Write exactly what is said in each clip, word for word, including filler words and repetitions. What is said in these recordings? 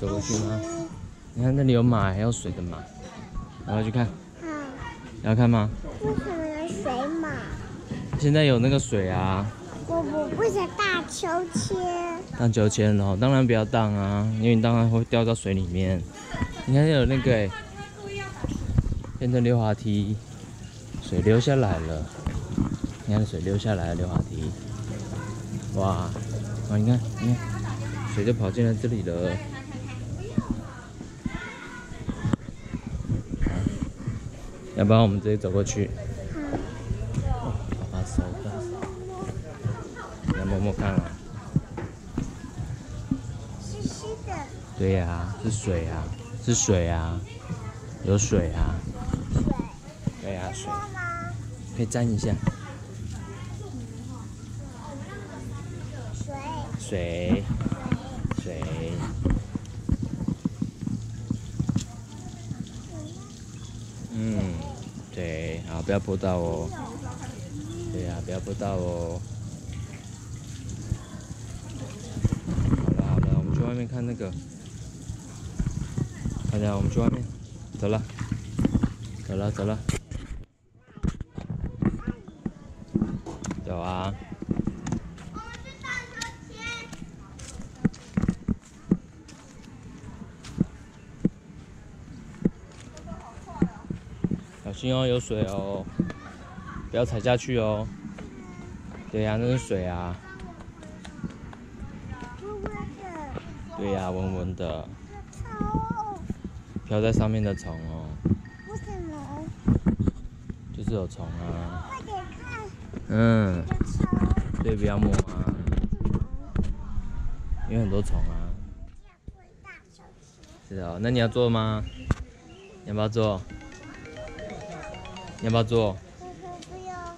走过去吗？你看那里有马，还有水的马，要不要去看？ 好。 要看吗？ 为什么有水马？ 现在有那个水啊。 我我不想荡秋千。 荡秋千哦，当然不要荡啊，因为你当然会掉到水里面。你看有那个哎、欸，变成溜滑梯，水流下来了。你看水流下来了，溜滑梯。哇，哇，你看，你看，水就跑进来这里了。要不然我们直接走过去。好。把手的，你来摸摸看啊。 湿湿的。 对呀、啊，是水啊，是水啊，有水啊。 水。 对呀、啊，水。 摸吗？ 可以沾一下。 水。 水。水。嗯，对，好，不要泼到哦。对呀、啊，不要泼到哦。好了好了，我们去外面看那个。大家，我们去外面，走了，走了走了。走啊。小心哦，有水哦，不要踩下去哦。对呀、啊，那是水啊。 温温的。 对呀、啊，温温的。 虫。 飘在上面的虫哦。 为什么？ 就是有虫啊。 快点看。 嗯。 虫。 对，不要摸啊。因为很多虫啊。是哦，那你要做吗？你要不要做？你要不要做？ 不要。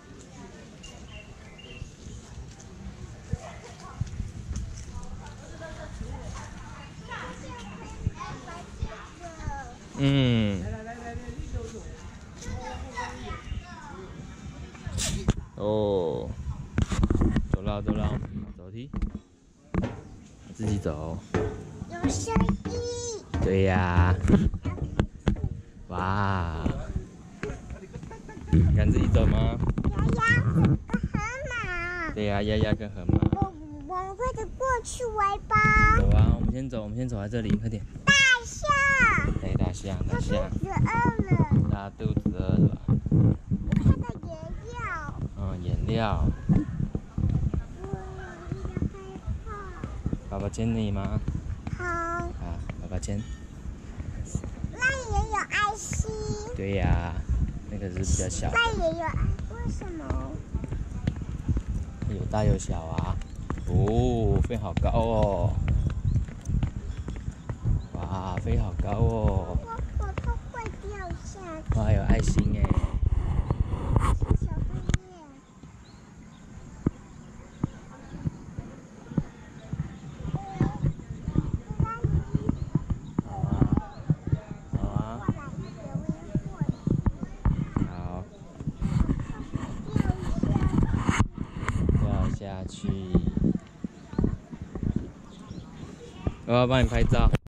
嗯。哦。走了走了，走楼梯。自己走。 有声音。 对呀、啊。哇。敢自己走吗？ 丫丫跟河马。 对呀、啊，丫丫跟河马。 我我们快点过去玩吧。 走啊，我们先走，我们先走在这里，快点。 大象。 对，大象，大象。 肚子饿了。 它肚子饿了。 我看到颜料。 嗯，颜料。爸爸牵你吗？ 好。 啊，爸爸牵。 那也有爱心。 对呀、啊，那个是比较小的。 那也有爱，为什么？ 有大有小啊。哦，飞好高哦。哇，飞好高哦。 我我都会掉下去。 哇，有爱心哎。 小飞叶。 好啊。好。掉下去。我要帮你拍照。